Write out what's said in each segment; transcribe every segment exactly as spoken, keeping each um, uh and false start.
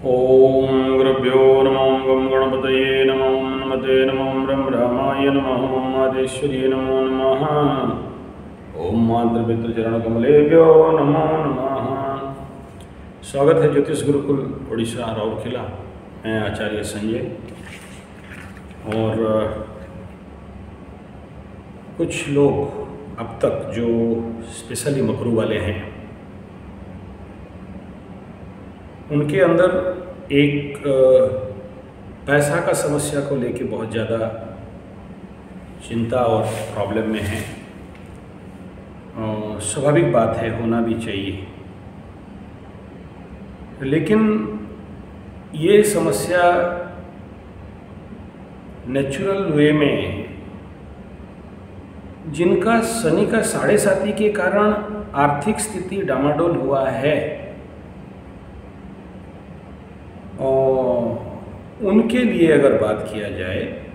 ओम गुरुभ्यो नमो गं गणपतये नमो नमते नमो ब्रह्म रामाय नमः ओम आदेश्वर्ये नमो नमः ओम मातृपितृचरणकमलेभ्यो नमो नमः। स्वागत है ज्योतिष गुरुकुल उड़ीसा राउरकेला। मैं आचार्य संजय और कुछ लोग अब तक जो स्पेशली मकरू वाले हैं उनके अंदर एक पैसा का समस्या को लेके बहुत ज़्यादा चिंता और प्रॉब्लम में है। स्वाभाविक बात है, होना भी चाहिए, लेकिन ये समस्या नेचुरल वे में जिनका शनि का साढ़े साथी के कारण आर्थिक स्थिति डामाडोल हुआ है और उनके लिए अगर बात किया जाए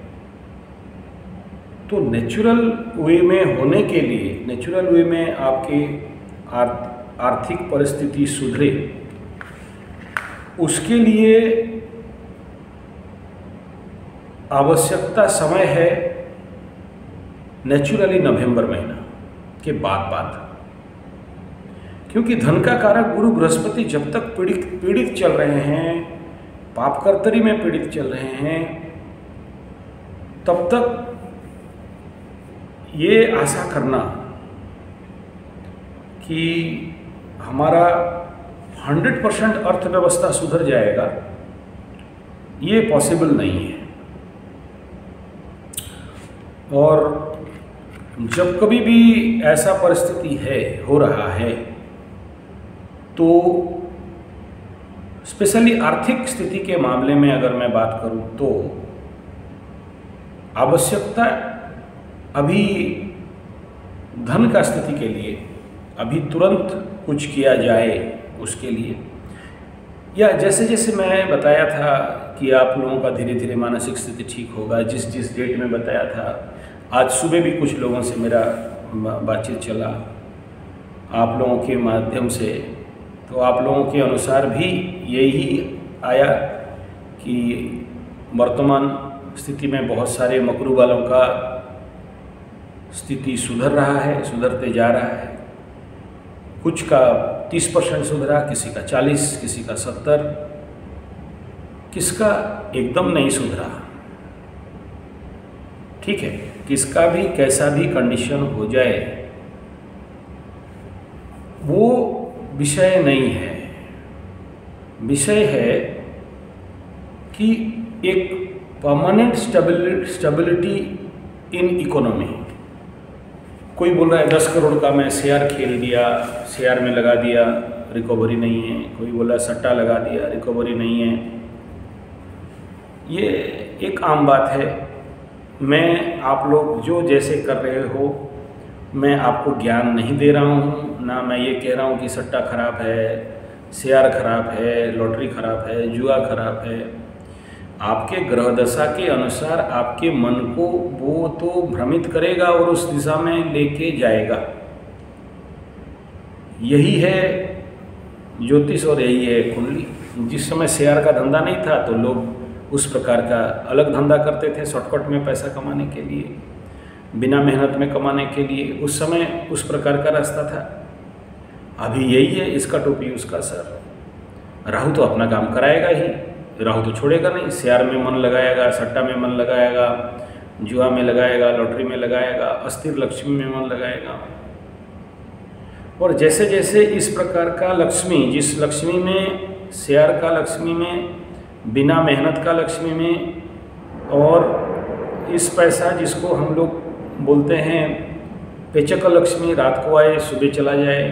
तो नेचुरल वे में होने के लिए, नेचुरल वे में आपकी आर्थिक परिस्थिति सुधरे, उसके लिए आवश्यकता समय है नेचुरली नवंबर महीना के बाद बाद, क्योंकि धन का कारक गुरु बृहस्पति जब तक पीड़ित पीड़ित चल रहे हैं, पाप कर्तरी में पीड़ित चल रहे हैं, तब तक ये आशा करना कि हमारा हंड्रेड परसेंट अर्थव्यवस्था सुधर जाएगा, ये पॉसिबल नहीं है। और जब कभी भी ऐसा परिस्थिति है, हो रहा है, तो स्पेशली आर्थिक स्थिति के मामले में अगर मैं बात करूं तो आवश्यकता अभी धन का स्थिति के लिए अभी तुरंत कुछ किया जाए उसके लिए, या जैसे जैसे मैं बताया था कि आप लोगों का धीरे धीरे मानसिक स्थिति ठीक होगा, जिस जिस डेट में बताया था, आज सुबह भी कुछ लोगों से मेरा बातचीत चला आप लोगों के माध्यम से, तो आप लोगों के अनुसार भी यही आया कि वर्तमान स्थिति में बहुत सारे मकरू वालों का स्थिति सुधर रहा है, सुधरते जा रहा है। कुछ का तीस परसेंट सुधरा, किसी का चालीस, किसी का सत्तर, किसका एकदम नहीं सुधरा। ठीक है, किसका भी कैसा भी कंडीशन हो जाए वो विषय नहीं है। विषय है कि एक परमानेंट स्टेबिलिटी इन इकोनॉमी। कोई बोल रहा है दस करोड़ का मैं शेयर खेल दिया, शेयर में लगा दिया, रिकवरी नहीं है। कोई बोल रहा है सट्टा लगा दिया, रिकवरी नहीं है। ये एक आम बात है। मैं आप लोग जो जैसे कर रहे हो, मैं आपको ज्ञान नहीं दे रहा हूँ, ना मैं ये कह रहा हूँ कि सट्टा खराब है, शेयर खराब है, लॉटरी खराब है, जुआ खराब है। आपके ग्रह दशा के अनुसार आपके मन को वो तो भ्रमित करेगा और उस दिशा में लेके जाएगा। यही है ज्योतिष और यही है कुंडली। जिस समय शेयर का धंधा नहीं था तो लोग उस प्रकार का अलग धंधा करते थे, शॉर्टकट में पैसा कमाने के लिए, बिना मेहनत में कमाने के लिए। उस समय उस प्रकार का रास्ता था। अभी यही है, इसका टोपी उसका सर। राहु तो अपना काम कराएगा ही, राहु तो छोड़ेगा नहीं। शेयर में मन लगाएगा, सट्टा में मन लगाएगा, जुआ में लगाएगा, लॉटरी में लगाएगा, अस्थिर लक्ष्मी में मन लगाएगा। और जैसे जैसे इस प्रकार का लक्ष्मी, जिस लक्ष्मी में, शेयर का लक्ष्मी में, बिना मेहनत का लक्ष्मी में, और इस पैसा जिसको हम लोग बोलते हैं पेचक लक्ष्मी, रात को आए सुबह चला जाए,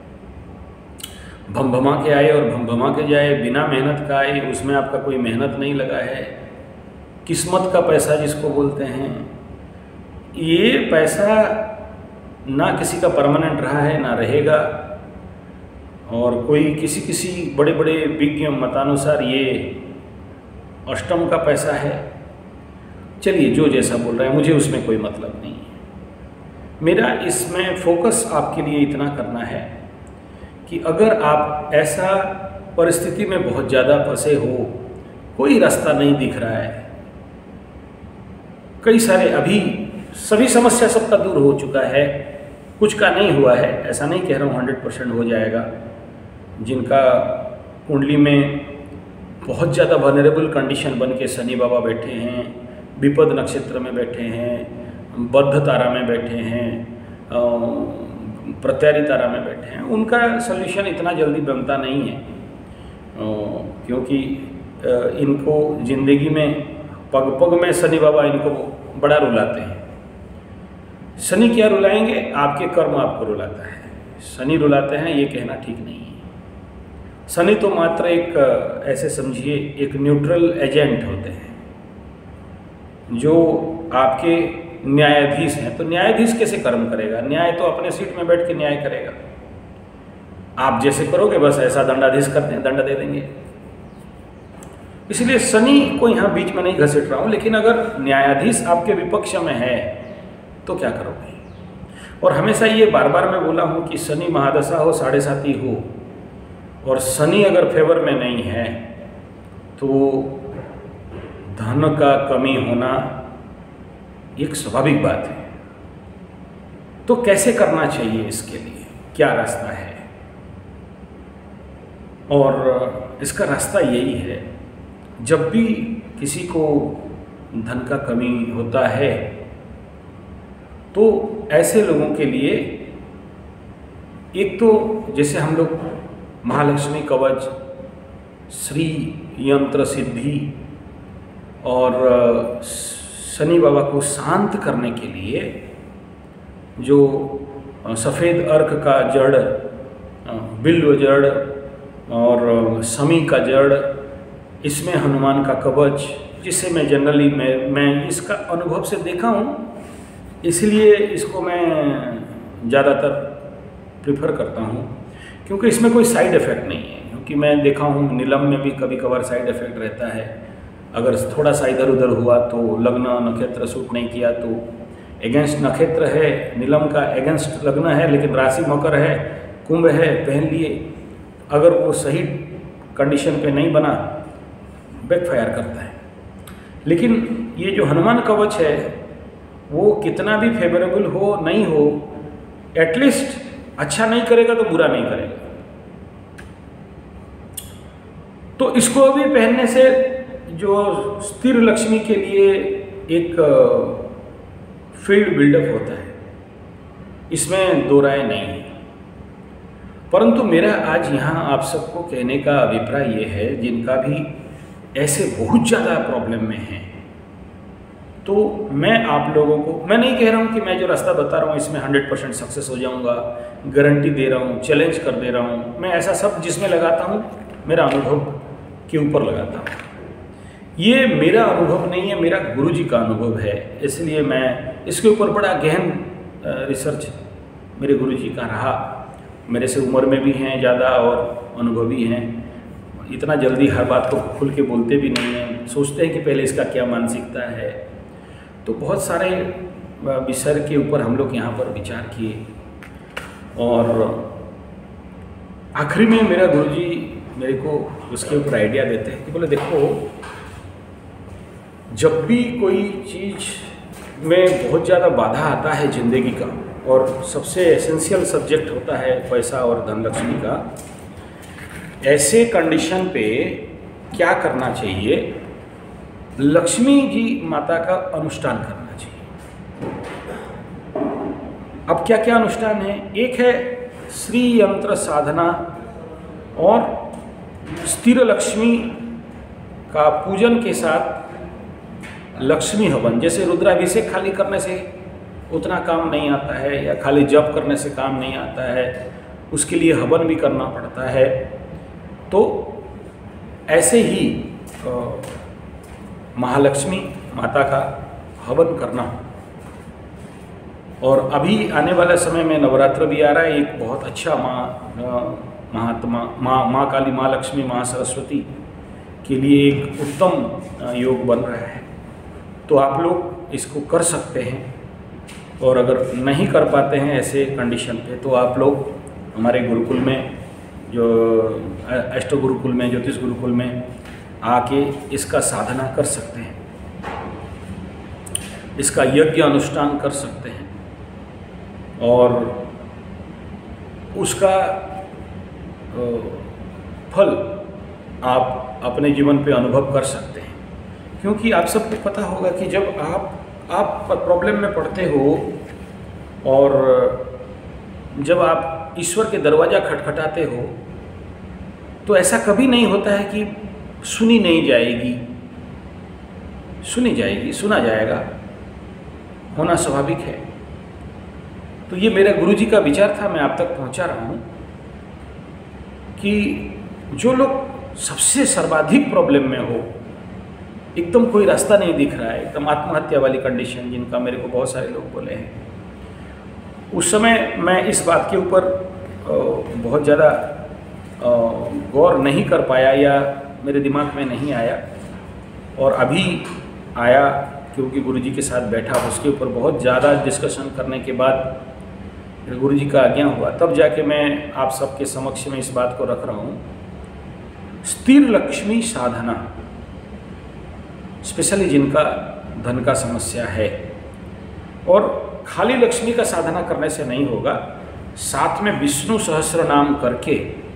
भमभमा के आए और भमभमा के जाए, बिना मेहनत का आए, उसमें आपका कोई मेहनत नहीं लगा है, किस्मत का पैसा जिसको बोलते हैं, ये पैसा ना किसी का परमानेंट रहा है ना रहेगा। और कोई किसी किसी बड़े बड़े विज्ञ मतानुसार ये अष्टम का पैसा है। चलिए, जो जैसा बोल रहा है, मुझे उसमें कोई मतलब नहीं है। मेरा इसमें फोकस आपके लिए इतना करना है कि अगर आप ऐसा परिस्थिति में बहुत ज़्यादा फंसे हो, कोई रास्ता नहीं दिख रहा है, कई सारे अभी सभी समस्या सबका दूर हो चुका है, कुछ का नहीं हुआ है, ऐसा नहीं कह रहा हूँ हंड्रेड परसेंट हो जाएगा। जिनका कुंडली में बहुत ज़्यादा वनरेबल कंडीशन बन के शनि बाबा बैठे हैं, विपद नक्षत्र में बैठे हैं, बद्ध तारा में बैठे हैं, प्रत्यारी तारा में बैठे हैं, उनका सल्यूशन इतना जल्दी बनता नहीं है, क्योंकि इनको ज़िंदगी में पग पग में शनि बाबा इनको बड़ा रुलाते हैं। शनि क्या रुलाएंगे? आपके कर्म आपको रुलाता है। शनि रुलाते हैं ये कहना ठीक नहीं है। शनि तो मात्र एक, ऐसे समझिए, एक न्यूट्रल एजेंट होते हैं जो आपके न्यायाधीश हैं। तो न्यायाधीश कैसे कर्म करेगा? न्याय तो अपने सीट में बैठ के न्याय करेगा। आप जैसे करोगे बस ऐसा दंडाधीश करते हैं, दंड दे देंगे। इसलिए शनि को यहाँ बीच में नहीं घसीट रहा हूँ, लेकिन अगर न्यायाधीश आपके विपक्ष में है तो क्या करोगे? और हमेशा ये बार बार मैं बोला हूँ कि शनि महादशा हो, साढ़े साती हो, और शनि अगर फेवर में नहीं है तो धन का कमी होना एक स्वाभाविक बात है। तो कैसे करना चाहिए, इसके लिए क्या रास्ता है? और इसका रास्ता यही है, जब भी किसी को धन का कमी होता है तो ऐसे लोगों के लिए एक तो जैसे हम लोग महालक्ष्मी कवच, श्री यंत्र सिद्धि और शनि बाबा को शांत करने के लिए जो सफ़ेद अर्क का जड़, बिल्व जड़ और शमी का जड़, इसमें हनुमान का कवच, जिसे मैं जनरली मैं मैं इसका अनुभव से देखा हूँ, इसलिए इसको मैं ज़्यादातर प्रिफर करता हूँ, क्योंकि इसमें कोई साइड इफ़ेक्ट नहीं है। क्योंकि मैं देखा हूँ नीलम में भी कभी कभार साइड इफ़ेक्ट रहता है। अगर थोड़ा सा इधर उधर हुआ तो लग्न नक्षत्र सूट नहीं किया तो एगेंस्ट नक्षत्र है, नीलम का एगेंस्ट लग्न है, लेकिन राशि मकर है, कुंभ है, पहन लिए, अगर वो सही कंडीशन पे नहीं बना, बैकफायर करता है। लेकिन ये जो हनुमान कवच है वो कितना भी फेवरेबल हो नहीं हो, एटलीस्ट अच्छा नहीं करेगा तो बुरा नहीं करेगा। तो इसको भी पहनने से जो स्थिर लक्ष्मी के लिए एक फील्ड बिल्डअप होता है, इसमें दो राय नहीं है। परंतु मेरा आज यहाँ आप सबको कहने का अभिप्राय ये है, जिनका भी ऐसे बहुत ज़्यादा प्रॉब्लम में हैं, तो मैं आप लोगों को, मैं नहीं कह रहा हूँ कि मैं जो रास्ता बता रहा हूँ इसमें हंड्रेड परसेंट सक्सेस हो जाऊँगा, गारंटी दे रहा हूँ, चैलेंज कर दे रहा हूँ। मैं ऐसा सब जिसमें लगाता हूँ मेरा अनुभव के ऊपर लगाता हूँ। ये मेरा अनुभव नहीं है, मेरा गुरुजी का अनुभव है, इसलिए मैं इसके ऊपर बड़ा गहन रिसर्च मेरे गुरुजी का रहा। मेरे से उम्र में भी हैं ज़्यादा और अनुभवी हैं, इतना जल्दी हर बात को खुल के बोलते भी नहीं हैं, सोचते हैं कि पहले इसका क्या मानसिकता है। तो बहुत सारे विषय के ऊपर हम लोग यहाँ पर विचार किए, और आखिरी में मेरा गुरुजी मेरे को उसके ऊपर आइडिया देते हैं कि बोले देखो, जब भी कोई चीज़ में बहुत ज़्यादा बाधा आता है ज़िंदगी का, और सबसे एसेंशियल सब्जेक्ट होता है पैसा और धन लक्ष्मी का, ऐसे कंडीशन पे क्या करना चाहिए? लक्ष्मी जी माता का अनुष्ठान करना चाहिए। अब क्या क्या अनुष्ठान है? एक है श्री यंत्र साधना और स्थिर लक्ष्मी का पूजन के साथ लक्ष्मी हवन। जैसे रुद्राभिषेक खाली करने से उतना काम नहीं आता है, या खाली जप करने से काम नहीं आता है, उसके लिए हवन भी करना पड़ता है। तो ऐसे ही महालक्ष्मी माता का हवन करना। और अभी आने वाले समय में नवरात्र भी आ रहा है, एक बहुत अच्छा माँ महात्मा माँ माँ काली, माँ लक्ष्मी, माँ सरस्वती के लिए एक उत्तम योग बन रहा है। तो आप लोग इसको कर सकते हैं, और अगर नहीं कर पाते हैं ऐसे कंडीशन पे, तो आप लोग हमारे गुरुकुल में जो अष्ट गुरुकुल में, ज्योतिष गुरुकुल में आके इसका साधना कर सकते हैं, इसका यज्ञ अनुष्ठान कर सकते हैं और उसका फल आप अपने जीवन पे अनुभव कर सकते हैं। क्योंकि आप सबको पता होगा कि जब आप आप प्रॉब्लम में पड़ते हो और जब आप ईश्वर के दरवाज़ा खटखटाते हो तो ऐसा कभी नहीं होता है कि सुनी नहीं जाएगी, सुनी जाएगी, सुना जाएगा, होना स्वाभाविक है। तो ये मेरा गुरुजी का विचार था, मैं आप तक पहुंचा रहा हूं कि जो लोग सबसे सर्वाधिक प्रॉब्लम में हो, एकदम कोई रास्ता नहीं दिख रहा है, एकदम आत्महत्या वाली कंडीशन, जिनका मेरे को बहुत सारे लोग बोले हैं, उस समय मैं इस बात के ऊपर बहुत ज़्यादा गौर नहीं कर पाया या मेरे दिमाग में नहीं आया, और अभी आया क्योंकि गुरुजी के साथ बैठा, उसके ऊपर बहुत ज़्यादा डिस्कशन करने के बाद गुरुजी का आज्ञा हुआ, तब जाके मैं आप सबके समक्ष में इस बात को रख रहा हूँ। स्थिर लक्ष्मी साधना, स्पेशली जिनका धन का समस्या है, और खाली लक्ष्मी का साधना करने से नहीं होगा, साथ में विष्णु सहस्र नाम करके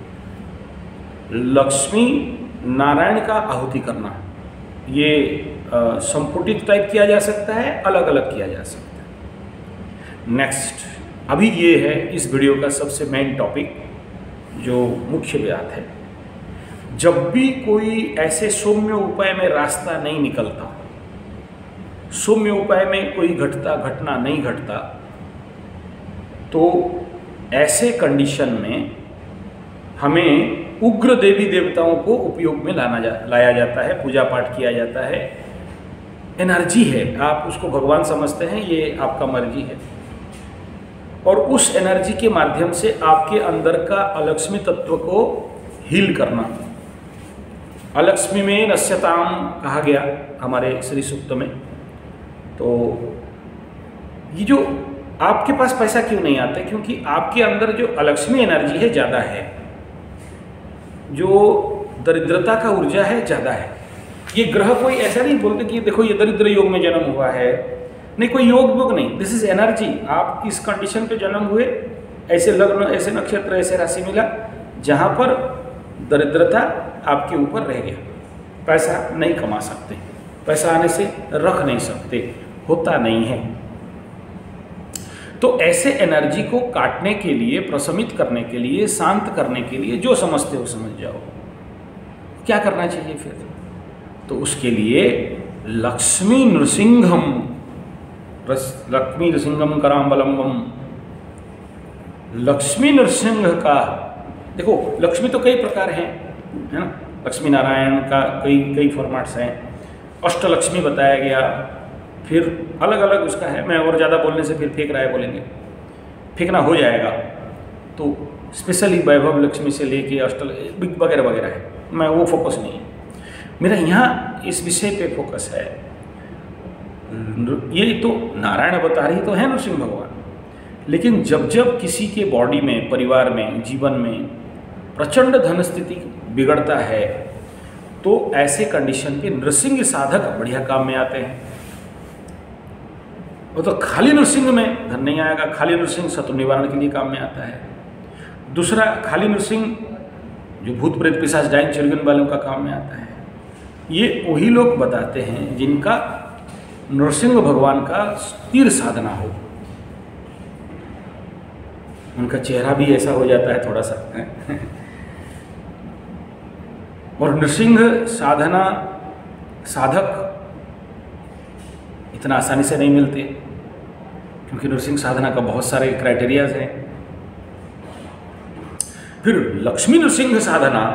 लक्ष्मी नारायण का आहुति करना, ये संपुटित टाइप किया जा सकता है, अलग अलग किया जा सकता है। नेक्स्ट, अभी ये है इस वीडियो का सबसे मेन टॉपिक, जो मुख्य बात है। जब भी कोई ऐसे सौम्य उपाय में रास्ता नहीं निकलता, सौम्य उपाय में कोई घटता घटना नहीं घटता, तो ऐसे कंडीशन में हमें उग्र देवी देवताओं को उपयोग में लाना जा लाया जाता है, पूजा पाठ किया जाता है। एनर्जी है, आप उसको भगवान समझते हैं, ये आपका मर्जी है, और उस एनर्जी के माध्यम से आपके अंदर का अलक्ष्मी तत्व को हील करना। अलक्ष्मी में नश्यताम कहा गया हमारे श्री सूक्त में। तो ये जो आपके पास पैसा क्यों नहीं आता, क्योंकि आपके अंदर जो अलक्ष्मी एनर्जी है ज़्यादा है, जो दरिद्रता का ऊर्जा है ज़्यादा है। ये ग्रह कोई ऐसा नहीं बोलते कि देखो ये दरिद्र योग में जन्म हुआ है, नहीं, कोई योग योग नहीं, दिस इज एनर्जी। आप इस कंडीशन पे जन्म हुए, ऐसे लग्न, ऐसे नक्षत्र, ऐसे राशि मिला जहाँ पर दरिद्रता आपके ऊपर रह गया, पैसा नहीं कमा सकते, पैसा आने से रख नहीं सकते, होता नहीं है। तो ऐसे एनर्जी को काटने के लिए, प्रशमित करने के लिए, शांत करने के लिए, जो समझते हो समझ जाओ, क्या करना चाहिए फिर? तो उसके लिए लक्ष्मी नृसिंहम, लक्ष्मी नृसिंहम कराम्बलम्बम, लक्ष्मी नृसिंह का, देखो लक्ष्मी तो कई प्रकार हैं, है ना, लक्ष्मी नारायण का कई कई फॉर्मेट्स हैं, अष्टलक्ष्मी बताया गया, फिर अलग अलग उसका है। मैं और ज़्यादा बोलने से फिर फेंक रहा है बोलेंगे, फेंकना हो जाएगा। तो स्पेशली वैभव लक्ष्मी से लेके अष्टल वगैरह वगैरह है, मैं वो फोकस नहीं है मेरा, यहाँ इस विषय पे फोकस है। ये तो नारायण अवतार ही तो है नृसिंह भगवान, लेकिन जब जब किसी के बॉडी में, परिवार में, जीवन में प्रचंड धन स्थिति बिगड़ता है, तो ऐसे कंडीशन पे नृसिंह साधक बढ़िया काम में आते हैं। वो तो खाली नृसिंह में धन नहीं आएगा, खाली नृसिंह शत्रु निवारण के लिए काम में आता है। दूसरा, खाली नृसिंह जो भूत प्रेत पिशाच डायन चिरगन वालों का काम में आता है। ये वही लोग बताते हैं जिनका नृसिंह भगवान का स्थिर साधना हो, उनका चेहरा भी ऐसा हो जाता है थोड़ा सा और नृसिंह साधना साधक इतना आसानी से नहीं मिलते, क्योंकि नृसिंह साधना का बहुत सारे क्राइटेरियाज हैं। फिर लक्ष्मी नृसिंह साधना,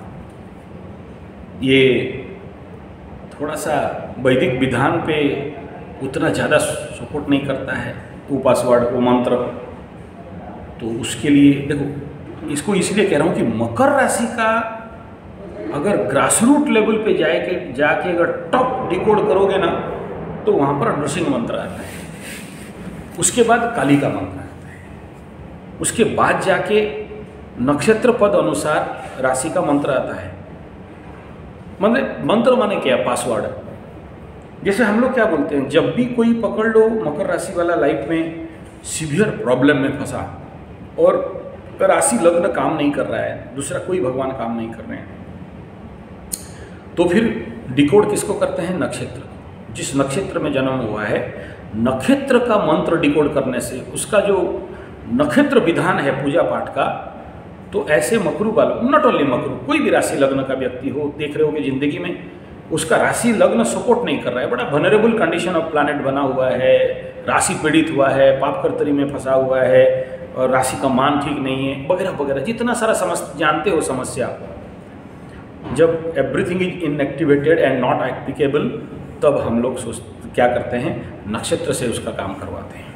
ये थोड़ा सा वैदिक विधान पे उतना ज़्यादा सपोर्ट नहीं करता है, वो पासवर्ड, वो मंत्र। तो उसके लिए देखो, इसको इसलिए कह रहा हूँ कि मकर राशि का अगर ग्रासरूट लेवल पे जाए के जाके अगर टॉप डिकोड करोगे ना, तो वहाँ पर नृसिंह मंत्र आता है, उसके बाद काली का मंत्र आता है, उसके बाद जाके नक्षत्र पद अनुसार राशि का मंत्र आता है। मतलब मंत्र माने क्या, पासवर्ड। जैसे हम लोग क्या बोलते हैं, जब भी कोई पकड़ लो मकर राशि वाला लाइफ में सीवियर प्रॉब्लम में फंसा और राशि लग्न काम नहीं कर रहा है, दूसरा कोई भगवान काम नहीं कर रहे हैं, तो फिर डिकोड किसको करते हैं, नक्षत्र। जिस नक्षत्र में जन्म हुआ है, नक्षत्र का मंत्र डिकोड करने से उसका जो नक्षत्र विधान है पूजा पाठ का, तो ऐसे मकरू वालों, नॉट ओनली मकरू, कोई भी राशि लग्न का व्यक्ति हो, देख रहे हो कि जिंदगी में उसका राशि लग्न सपोर्ट नहीं कर रहा है, बड़ा वनरेबल कंडीशन ऑफ प्लैनेट बना हुआ है, राशि पीड़ित हुआ है, पाप कर्तरी में फंसा हुआ है, और राशि का मान ठीक नहीं है, वगैरह वगैरह, जितना सारा समस्या जानते हो समस्या। जब everything is inactivated and not applicable, तब हम लोग सोच क्या करते हैं, नक्षत्र से उसका काम करवाते हैं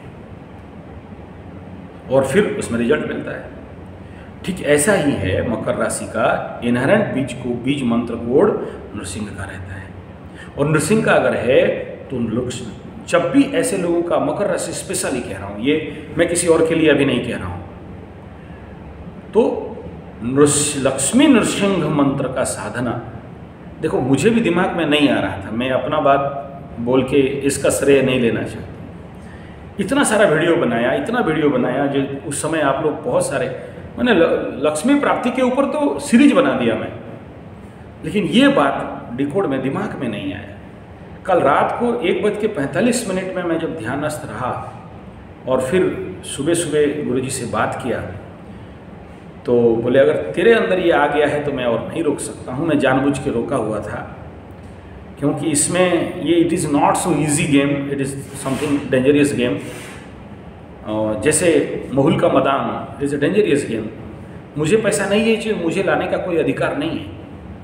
और फिर उसमें रिजल्ट मिलता है। ठीक ऐसा ही है मकर राशि का इनहेरेंट बीज को बीज मंत्र कोड नृसिंह का रहता है, और नृसिंह का अगर है तो लक्ष्मी। जब भी ऐसे लोगों का, मकर राशि स्पेशली कह रहा हूँ, ये मैं किसी और के लिए अभी नहीं कह रहा हूँ, तो लक्ष्मी नृसिंह मंत्र का साधना, देखो मुझे भी दिमाग में नहीं आ रहा था, मैं अपना बात बोल के इसका श्रेय नहीं लेना चाहता। इतना सारा वीडियो बनाया, इतना वीडियो बनाया, जो उस समय आप लोग बहुत सारे, मैंने लक्ष्मी प्राप्ति के ऊपर तो सीरीज बना दिया मैं, लेकिन ये बात डिकोड में दिमाग में नहीं आया। कल रात को एक बज के पैंतालीस मिनट में मैं जब ध्यानस्थ रहा और फिर सुबह सुबह गुरुजी से बात किया, तो बोले अगर तेरे अंदर ये आ गया है तो मैं और नहीं रोक सकता हूँ। मैं जानबूझ के रोका हुआ था, क्योंकि इसमें ये it is not so easy game, it is something dangerous game. जैसे महूल का मैदान, it is a dangerous game. मुझे पैसा नहीं है, जो मुझे लाने का कोई अधिकार नहीं है।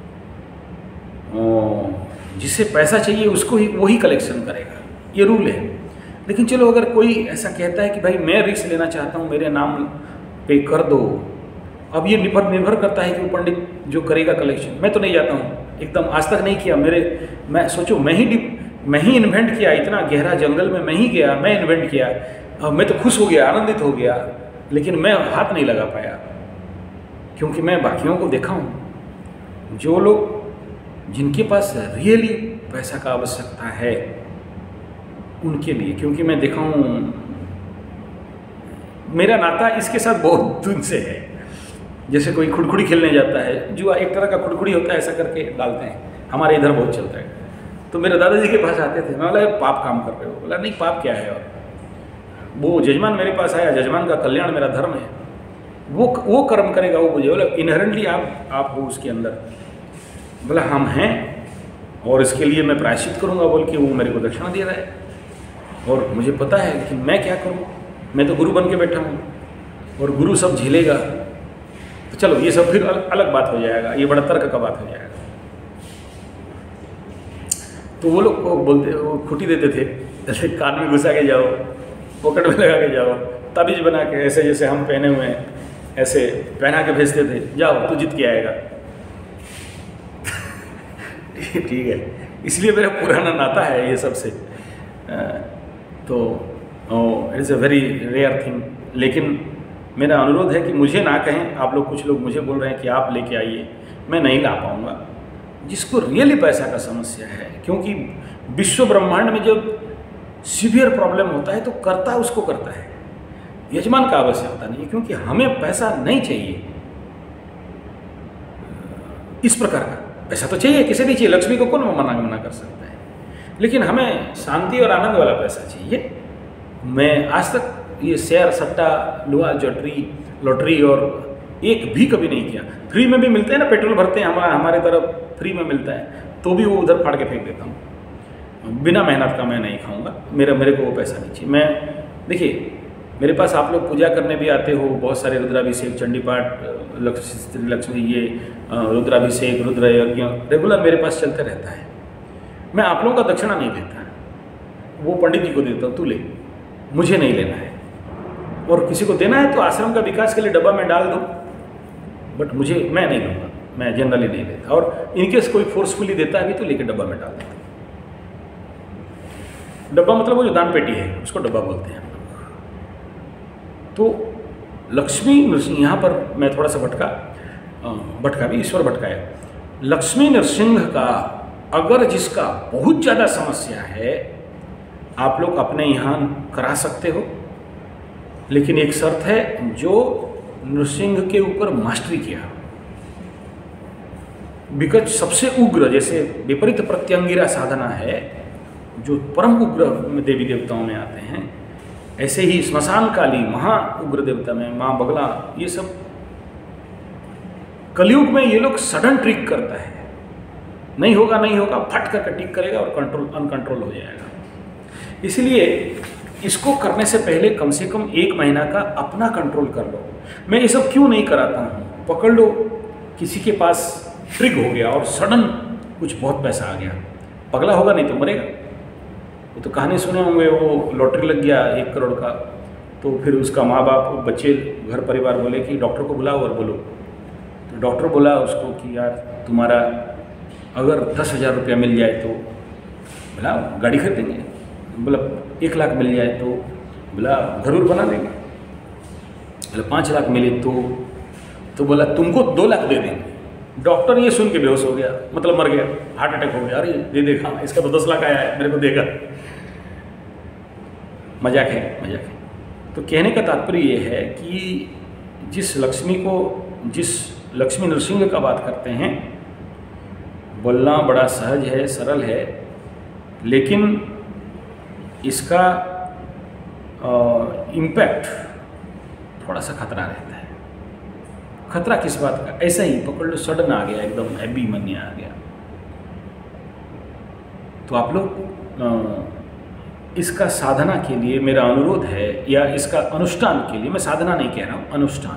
जिसे पैसा चाहिए उसको ही वही कलेक्शन करेगा, ये रूल है। लेकिन चलो अगर कोई ऐसा कहता है कि भाई मैं रिस्क लेना चाहता हूँ, मेरे नाम पे कर दो, अब ये निर्भर निर्भर करता है कि वो पंडित जो करेगा कलेक्शन। मैं तो नहीं जाता हूँ, एकदम आज तक नहीं किया। मेरे मैं सोचो मैं ही मैं ही इन्वेंट किया, इतना गहरा जंगल में मैं ही गया, मैं इन्वेंट किया, मैं तो खुश हो गया, आनंदित हो गया, लेकिन मैं हाथ नहीं लगा पाया, क्योंकि मैं बाकियों को देखा हूँ जो लोग, जिनके पास रियली पैसा का आवश्यकता है उनके लिए, क्योंकि मैं देखा हूँ, मेरा नाता इसके साथ बहुत दिन से है। जैसे कोई खुड़खुड़ी खेलने जाता है, जो एक तरह का खुड़खुड़ी होता है, ऐसा करके डालते हैं, हमारे इधर बहुत चलता है। तो मेरे दादाजी के पास आते थे, मैं बोला पाप काम कर रहे हो, बोला नहीं पाप क्या है। और वो जजमान मेरे पास आया, जजमान का कल्याण मेरा धर्म है, वो वो कर्म करेगा, वो मुझे बोला इनहेरेंटली आप आप हो उसके अंदर। बोला हम हैं और इसके लिए मैं प्रायश्चित करूँगा बोल के वो मेरे को दक्षिणा दे रहा है, और मुझे पता है, लेकिन मैं क्या करूँ, मैं तो गुरु बन के बैठा हूँ और गुरु सब झेलेगा। तो चलो ये सब फिर अलग बात हो जाएगा, ये बड़ा तर्क का बात हो जाएगा। तो वो लोग बोलते, वो खुटी देते थे, जैसे कान में घुसा के जाओ, पॉकेट में लगा के जाओ, ताबीज बना के, ऐसे जैसे हम पहने हुए हैं ऐसे पहना के भेजते थे, जाओ तू जीत के आएगा। ठीक है, इसलिए मेरा पुराना नाता है ये सबसे। तो it is a very rare thing. लेकिन मेरा अनुरोध है कि मुझे ना कहें, आप लोग कुछ लोग मुझे बोल रहे हैं कि आप लेके आइए, मैं नहीं ला पाऊँगा। जिसको रियली पैसा का समस्या है, क्योंकि विश्व ब्रह्मांड में जब सीवियर प्रॉब्लम होता है तो करता उसको करता है, यजमान का आवश्यकता नहीं है, क्योंकि हमें पैसा नहीं चाहिए इस प्रकार का। पैसा तो चाहिए, किसे नहीं चाहिए, लक्ष्मी को कौन मना मना कर सकता है, लेकिन हमें शांति और आनंद वाला पैसा चाहिए। मैं आज तक ये शेयर सट्टा लुआ जटरी लॉटरी और एक भी कभी नहीं किया। फ्री में भी मिलते हैं ना, पेट्रोल भरते हैं हमारा हमारे तरफ फ्री में मिलता है, तो भी वो उधर फाड़ के फेंक देता हूँ। बिना मेहनत का मैं नहीं खाऊंगा, मेरा मेरे को वो पैसा नहीं चाहिए। मैं देखिए, मेरे पास आप लोग पूजा करने भी आते हो, बहुत सारे रुद्राभिषेक, चंडी पाठ, लक्ष्मी लक्ष्मी ये रुद्राभिषेक, रुद्र यज्ञ रेगुलर मेरे पास चलते रहता है। मैं आप लोगों का दक्षिणा नहीं लेता, वो पंडित जी को देता हूँ, तू ले, मुझे नहीं लेना है। और किसी को देना है तो आश्रम का विकास के लिए डब्बा में डाल दो, बट मुझे मैं नहीं लूँगा, मैं जनरली नहीं लेता। और इनकेस कोई फोर्सफुली देता है भी तो लेके डब्बा में डाल देता। डब्बा मतलब वो जो दान पेटी है, उसको डब्बा बोलते हैं हम लोग। तो लक्ष्मी नृसिंह, यहाँ पर मैं थोड़ा सा भटका भटका भी ईश्वर भटकाया। लक्ष्मी नृसिंह का अगर जिसका बहुत ज़्यादा समस्या है, आप लोग अपने यहाँ करा सकते हो, लेकिन एक शर्त है, जो नृसिंह के ऊपर मास्टरी किया। बिकॉज सबसे उग्र, जैसे विपरीत प्रत्यंगिरा साधना है जो परम उग्र देवी देवताओं में आते हैं, ऐसे ही स्मशान काली महा उग्र देवता में माँ बगला, ये सब कलयुग में ये लोग सडन ट्रिक करता है, नहीं होगा नहीं होगा फट करके टिक करेगा और कंट्रोल अनकंट्रोल हो जाएगा। इसलिए इसको करने से पहले कम से कम एक महीना का अपना कंट्रोल कर लो। मैं ये सब क्यों नहीं कराता हूँ, पकड़ लो किसी के पास ट्रिक हो गया और सडन कुछ बहुत पैसा आ गया, पगला होगा नहीं तो मरेगा। वो तो कहानी सुने होंगे, वो लॉटरी लग गया एक करोड़ का, तो फिर उसका माँ बाप बच्चे घर परिवार बोले कि डॉक्टर को बुलाओ और बोलो। तो डॉक्टर बोला उसको कि यार तुम्हारा अगर दस हज़ार रुपया मिल जाए तो बोला गाड़ी खरीदेंगे, बोला एक लाख मिल जाए तो बोला घर उर बना देंगे, बोला पाँच लाख मिले तो तो बोला तुमको दो लाख दे देंगे। डॉक्टर ये सुन के बेहोश हो गया, मतलब मर गया, हार्ट अटैक हो गया। अरे दे देगा, इसका तो दस लाख आया है, मेरे को देगा। मजाक है मजाक है। तो कहने का तात्पर्य ये है कि जिस लक्ष्मी को, जिस लक्ष्मी नृसिंह का बात करते हैं, बोलना बड़ा सहज है, सरल है, लेकिन इसका इम्पैक्ट थोड़ा सा खतरा रहता है। खतरा किस बात का, ऐसा ही पकड़ लो सडन आ गया, एकदम हैवी मनिया आ गया। तो आप लोग इसका साधना के लिए मेरा अनुरोध है, या इसका अनुष्ठान के लिए, मैं साधना नहीं कह रहा हूँ, अनुष्ठान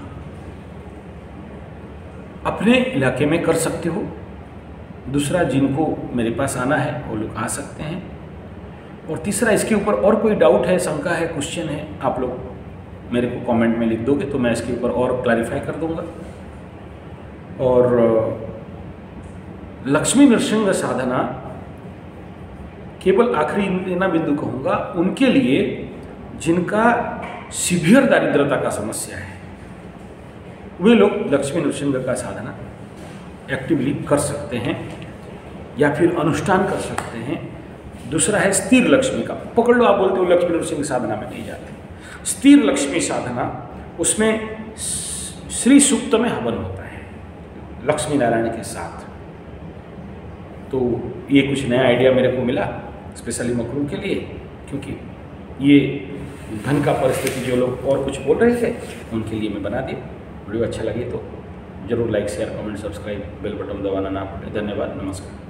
अपने इलाके में कर सकते हो। दूसरा, जिनको मेरे पास आना है वो लोग आ सकते हैं। और तीसरा, इसके ऊपर और कोई डाउट है, शंका है, क्वेश्चन है, आप लोग मेरे को कमेंट में लिख दोगे तो मैं इसके ऊपर और क्लैरिफाई कर दूंगा। और लक्ष्मी नृसिंह साधना केवल आखिरी ना बिंदु कहूँगा, उनके लिए जिनका सीवियर दारिद्रता का समस्या है, वे लोग लक्ष्मी नृसिंह का साधना एक्टिवली कर सकते हैं या फिर अनुष्ठान कर सकते हैं। दूसरा है स्थिर लक्ष्मी का, पकड़ लो, आप बोलते हो लक्ष्मी नृसिंह साधना में नहीं जाते। स्थिर लक्ष्मी साधना, उसमें श्री सूक्त में हवन होता है लक्ष्मी नारायण के साथ। तो ये कुछ नया आइडिया मेरे को मिला स्पेशली मकरूम के लिए, क्योंकि ये धन का परिस्थिति जो लोग और कुछ बोल रहे थे उनके लिए मैं बना दिया। वीडियो अच्छा लगे तो जरूर like share comment subscribe bell button दबाना ना भूलें। धन्यवाद, नमस्कार।